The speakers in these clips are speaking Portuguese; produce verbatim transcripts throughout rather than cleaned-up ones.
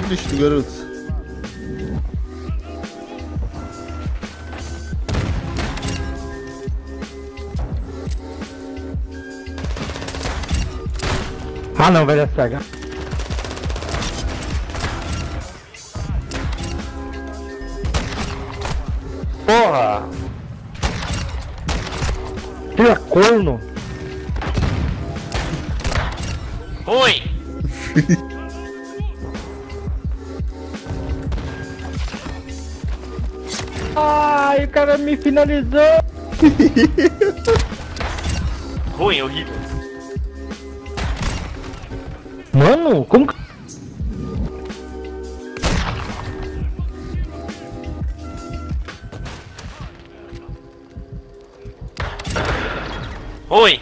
triste, garoto. Ah não, vai dar C H. Porra! Tira corno! Oi! Ai, o cara me finalizou! Ruim, horrível. Mano, como que... Oi!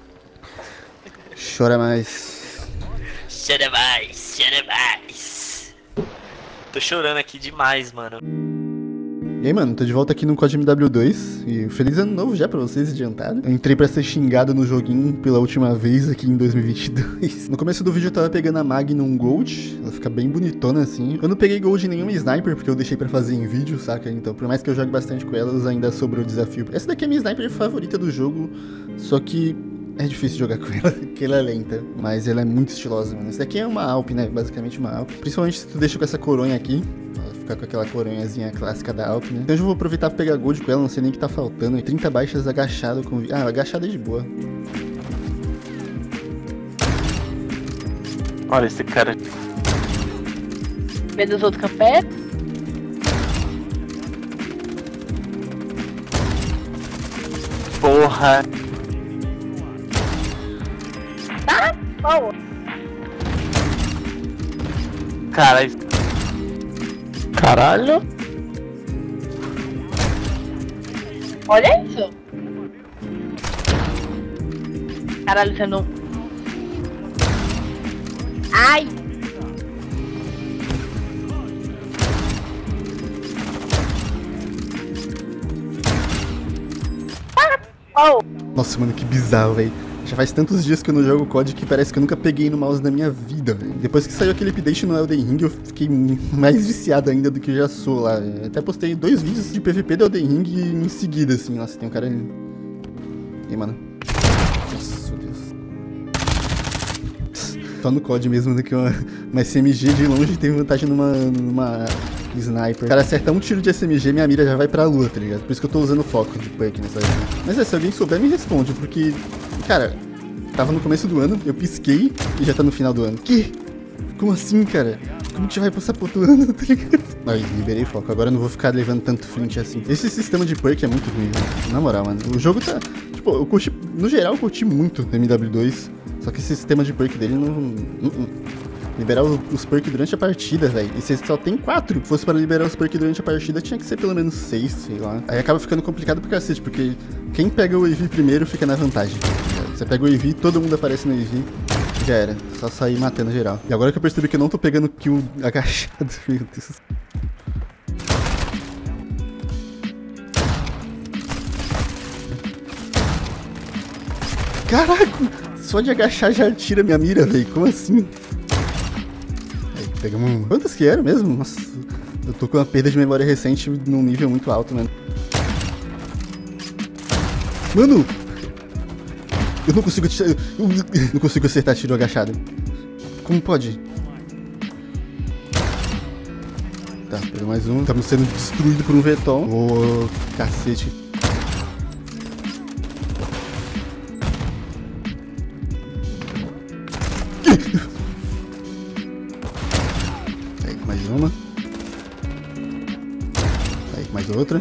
Chora mais. Chora mais, chora mais. Tô chorando aqui demais, mano. E aí, mano, tô de volta aqui no C O D M W dois e feliz ano novo já pra vocês, adiantado. Eu entrei pra ser xingado no joguinho pela última vez aqui em dois mil e vinte e dois. No começo do vídeo eu tava pegando a Magnum Gold, ela fica bem bonitona assim. Eu não peguei Gold em nenhuma Sniper porque eu deixei pra fazer em vídeo, saca? Então, por mais que eu jogue bastante com elas, ainda sobrou o desafio. Essa daqui é a minha Sniper favorita do jogo, só que é difícil jogar com ela, porque ela é lenta, mas ela é muito estilosa, mano. Essa daqui é uma Alp, né? Basicamente uma Alp. Principalmente se tu deixa com essa coronha aqui. Ficar com aquela coronhazinha clássica da Alp, né? Então eu já vou aproveitar pra pegar gold com ela, não sei nem o que tá faltando. trinta baixas agachado com... Ah, agachado é de boa. Olha esse cara. Vendo os outros cafés? Porra! Ah, oh. Caralho. Caralho! Olha isso! Caralho, você não... Ai! Ah! Oh! Nossa, mano, que bizarro, velho. Já faz tantos dias que eu não jogo C O D que parece que eu nunca peguei no mouse na minha vida, velho. Depois que saiu aquele update no Elden Ring, eu fiquei mais viciado ainda do que eu já sou lá. Eu até postei dois vídeos de P V P do Elden Ring em seguida, assim. Nossa, tem um cara ali. E aí, mano. Nossa, Deus. Só no C O D mesmo do que uma, uma S M G de longe tem vantagem numa, numa sniper. O cara acerta um tiro de S M G, minha mira já vai pra lua, tá ligado? Por isso que eu tô usando foco de perk nessa vez. Mas é, se alguém souber, me responde, porque... Cara, tava no começo do ano, eu pisquei e já tá no final do ano. Que? Como assim, cara? Como que já vai passar por outro ano, tá ligado? Aí, liberei foco. Agora eu não vou ficar levando tanto flint assim. Esse sistema de perk é muito ruim, velho. Na moral, mano. O jogo tá... Tipo, eu curti... No geral, eu curti muito do M W dois. Só que esse sistema de perk dele não... Uh -uh. Liberar os perks durante a partida, velho. E você só tem quatro. Se fosse para liberar os perks durante a partida, tinha que ser pelo menos seis, sei lá. Aí acaba ficando complicado pro cacete, porque quem pega o E V primeiro fica na vantagem. Você pega o E V, todo mundo aparece no E V, já era. Só sair matando geral. E agora que eu percebi que eu não tô pegando kill agachado, meu Deus. Caraca! Só de agachar já tira minha mira, velho. Como assim? Pegamos um... Quantas que eram mesmo? Nossa, eu tô com uma perda de memória recente num nível muito alto, mano. Mano! Eu não consigo... Eu não consigo acertar tiro agachado. Como pode? Tá, pegou mais um. Estamos sendo destruídos por um Vetol. Ô, oh, cacete. Mais uma. Aí, mais outra.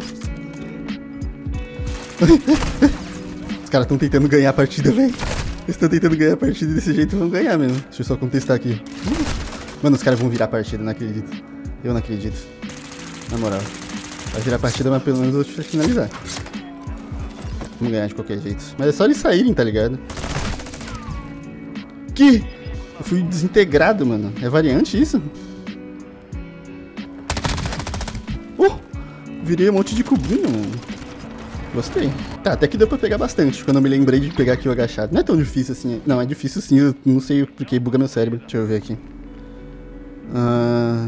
Os caras estão tentando ganhar a partida, velho. Eles estão tentando ganhar a partida desse jeito, vão ganhar mesmo. Deixa eu só contestar aqui. Mano, os caras vão virar a partida, não acredito. Eu não acredito. Na moral. Vai virar a partida, mas pelo menos eu vou te finalizar. Vamos ganhar de qualquer jeito. Mas é só eles saírem, tá ligado? Que? Eu fui desintegrado, mano. É variante isso? Virei um monte de cubinho, mano. Gostei. Tá, até que deu pra pegar bastante, quando eu me lembrei de pegar aqui o agachado. Não é tão difícil assim. Não, é difícil sim, eu não sei porque buga meu cérebro. Deixa eu ver aqui. Ah...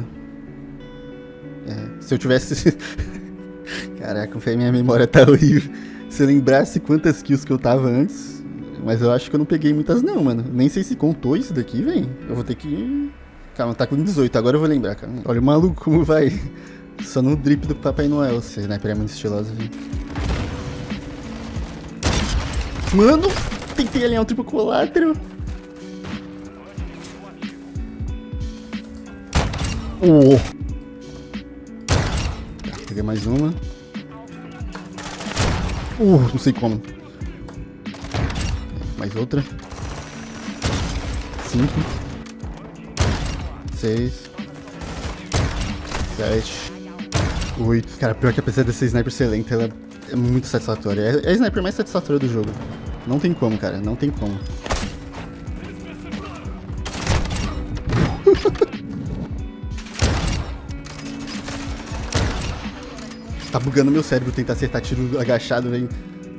É, se eu tivesse... Caraca, minha memória tá horrível. Se eu lembrasse quantas kills que eu tava antes... Mas eu acho que eu não peguei muitas não, mano. Nem sei se contou isso daqui, velho. Eu vou ter que... Calma, tá com dezoito, agora eu vou lembrar, cara. Olha o maluco como vai. Só no drip do Papai Noel. Esse sniper é muito estiloso, velho. Mano, tentei alinhar o triplo colátero. Oh. Tá, peguei mais uma. Uh, não sei como. Mais outra. Cinco. Seis. Sete. Oito. Cara, pior que apesar dessa sniper ser lenta, ela é muito satisfatória. É a sniper mais satisfatória do jogo. Não tem como, cara. Não tem como. Tá bugando meu cérebro tentar acertar tiro agachado, velho.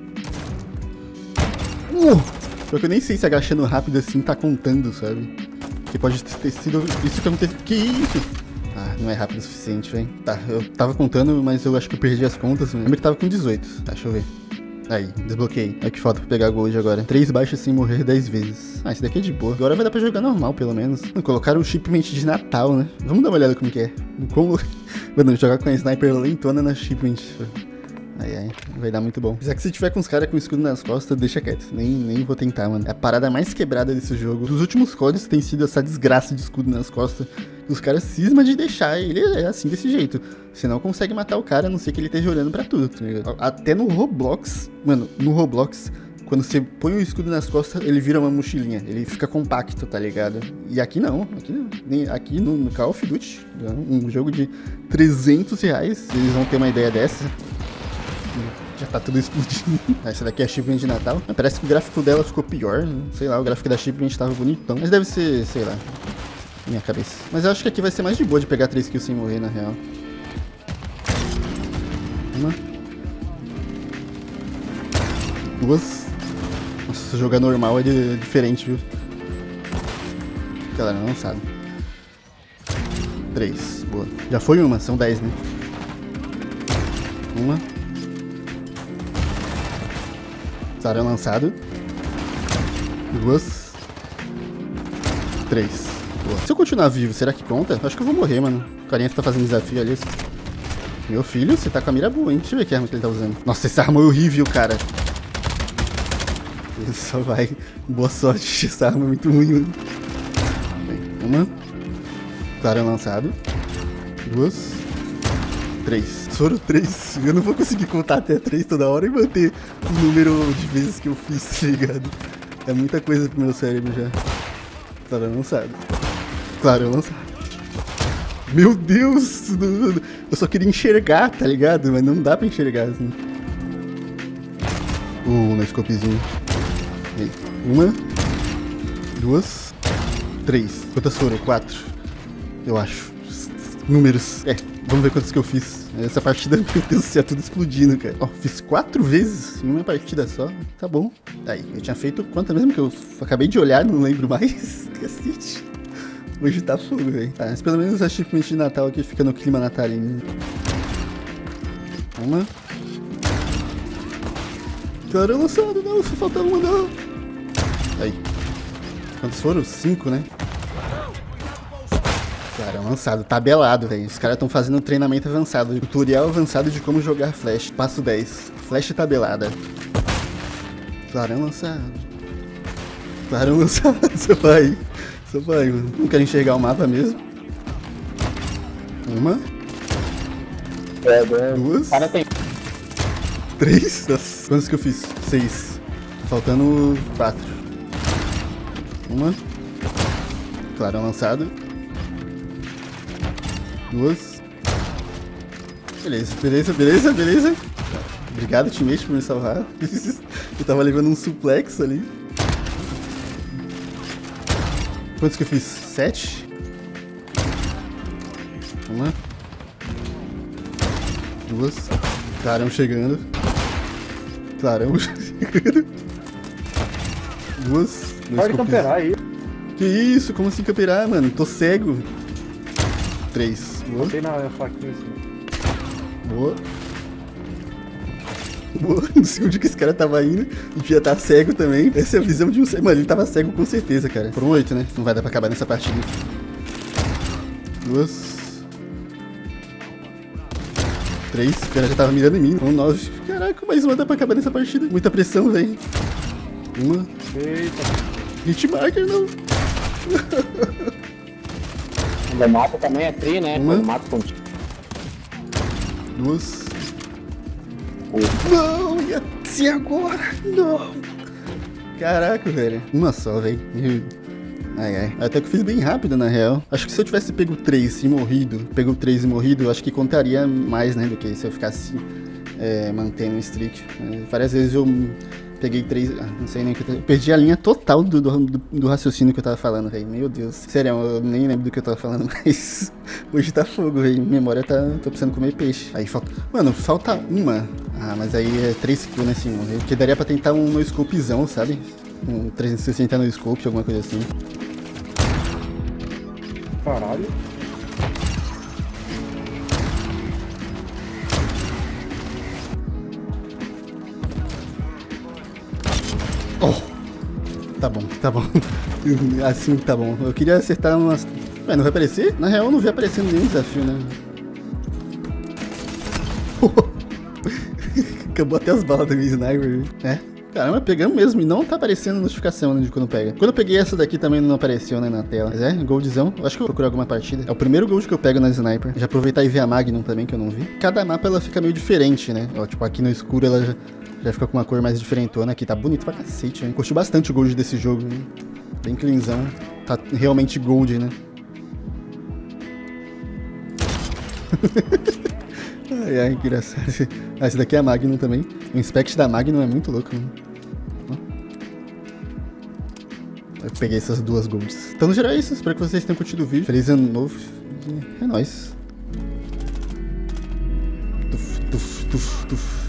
Uh! Só que eu nem sei se agachando rápido assim tá contando, sabe? Porque pode ter sido isso que aconteceu. Que isso? Ah, não é rápido o suficiente, velho. Tá, eu tava contando, mas eu acho que eu perdi as contas. Lembra que tava com dezoito. Tá, deixa eu ver. Aí, desbloqueei. É que falta pra pegar gold agora. Três baixas sem morrer dez vezes. Ah, esse daqui é de boa. Agora vai dar pra jogar normal, pelo menos. Colocaram o shipment de Natal, né? Vamos dar uma olhada como que é. Como... Mano, jogar com a sniper lentona na shipment. Ai, ai, vai dar muito bom. Apesar que se tiver com os caras com escudo nas costas, deixa quieto. Nem, nem vou tentar, mano. É a parada mais quebrada desse jogo. Dos últimos códigos tem sido essa desgraça de escudo nas costas. Os caras cismam de deixar ele é assim, desse jeito. Você não consegue matar o cara, a não ser que ele esteja olhando pra tudo, tá ligado? Até no Roblox, mano, no Roblox, quando você põe o escudo nas costas, ele vira uma mochilinha. Ele fica compacto, tá ligado? E aqui não, aqui não. Nem, aqui no, no Call of Duty, um jogo de trezentos reais, eles vão ter uma ideia dessa. Já tá tudo explodindo. Essa daqui é a shipment de Natal. Parece que o gráfico dela ficou pior. Sei lá, o gráfico da shipment tava bonitão. Mas deve ser, sei lá, minha cabeça. Mas eu acho que aqui vai ser mais de boa de pegar três kills sem morrer, na real. Uma. Duas. Nossa, jogar normal é de, diferente, viu? Galera, não sabe. Três. Boa. Já foi uma, são dez, né? Uma. Sarão lançado. Duas. Três. Boa. Se eu continuar vivo, será que conta? Acho que eu vou morrer, mano. O carinha tá fazendo desafio ali. Meu filho, você tá com a mira boa, hein? Deixa eu ver que arma que ele tá usando. Nossa, essa arma é horrível, cara. Ele só vai. Boa sorte. Essa arma é muito ruim, mano. Uma. Sarão lançado. Duas. Três. Foram três. Eu não vou conseguir contar até três toda hora e manter o número de vezes que eu fiz, tá ligado? É muita coisa pro meu cérebro já. Claro, lançado. Claro, lançado. Meu Deus! Eu só queria enxergar, tá ligado? Mas não dá pra enxergar assim. Uh, no scopezinho. Uma. Duas. Três. Quantas foram? Quatro. Eu acho. Números. É. Vamos ver quantos que eu fiz. Essa partida, meu Deus do céu, tudo explodindo, cara. Ó, fiz quatro vezes em uma partida só. Tá bom. Aí, eu tinha feito quanto mesmo que eu acabei de olhar, não lembro mais. Cacete. Hoje tá fogo, velho. Tá, mas pelo menos a shipment de Natal aqui fica no clima natalino. Uma. Cara, lançado, não. Só falta uma, não. Aí. Quantos foram? Cinco, né? Cara, lançado, tabelado, velho. Os caras estão fazendo um treinamento avançado. Tutorial avançado de como jogar Flash. Passo dez. Flash tabelada. Clarão lançado. Clarão lançado. Só vai. Só vai, mano. Não quero enxergar o mapa mesmo. Uma. Duas. Três. Nossa. Quantos que eu fiz? Seis. Faltando quatro. Uma. Clarão lançado. Duas. Beleza, beleza, beleza, beleza. Obrigado, teammate, por me salvar. Eu tava levando um suplex ali. Quantos que eu fiz? Sete. Uma. Duas. Clarão chegando. Clarão chegando. Duas. Pode camperar aí. Que isso? Como assim camperar, mano? Tô cego. Três. Boa. Botei na faquinha assim. Boa. Boa. Não sei onde que esse cara tava indo. E devia estar cego também. Essa é a visão de um cego. Mano, ele tava cego com certeza, cara. Foram oito, né? Não vai dar pra acabar nessa partida. Duas. Três. O cara já tava mirando em mim. Um nove. Caraca, mais uma dá pra acabar nessa partida. Muita pressão, velho. Uma. Eita. Hitmarker, não. O mapa também é tri, né? Uma. O mapa com... Duas. Não, ia ser agora. Não. Caraca, velho. Uma só, velho. Ai, ai. Até que eu fiz bem rápido, na real. Acho que se eu tivesse pego três e morrido, pego três e morrido, eu acho que contaria mais, né, do que se eu ficasse é, mantendo o streak. É, várias vezes eu peguei três... Ah, não sei nem o que eu... eu perdi a linha total do, do, do raciocínio que eu tava falando, velho. Meu Deus. Sério, eu nem lembro do que eu tava falando, mas... Hoje tá fogo, velho. Memória tá... Tô precisando comer peixe. Aí falta... Mano, falta uma. Ah, mas aí é três kills, né, sim, morrer. Porque daria pra tentar um no scopezão, sabe? Um trezentos e sessenta no scope, alguma coisa assim. Caralho. Oh! Tá bom, tá bom. Assim tá bom. Eu queria acertar umas... Ué, não vai aparecer? Na real, eu não vi aparecendo nenhum desafio, né? Acabou até as balas do meu sniper. É. Caramba, pegamos mesmo e não tá aparecendo notificação, né, de quando pega. Quando eu peguei essa daqui também não apareceu, né, na tela. Mas é, goldzão. Eu acho que eu vou procurar alguma partida. É o primeiro gold que eu pego na sniper. Já aproveitar e ver a Magnum também, que eu não vi. Cada mapa ela fica meio diferente, né? Ó, tipo, aqui no escuro ela já, já fica com uma cor mais diferentona. Aqui tá bonito pra cacete, né? Curti bastante o gold desse jogo, né? Bem cleanzão. Tá realmente gold, né? Ai, ai, que engraçado. Ah, esse daqui é a Magnum também. O inspect da Magnum é muito louco, né? Eu peguei essas duas golds. Então, no geral é isso. Espero que vocês tenham curtido o vídeo. Feliz ano novo. E é nóis. Tuf, tuf, tuf, tuf.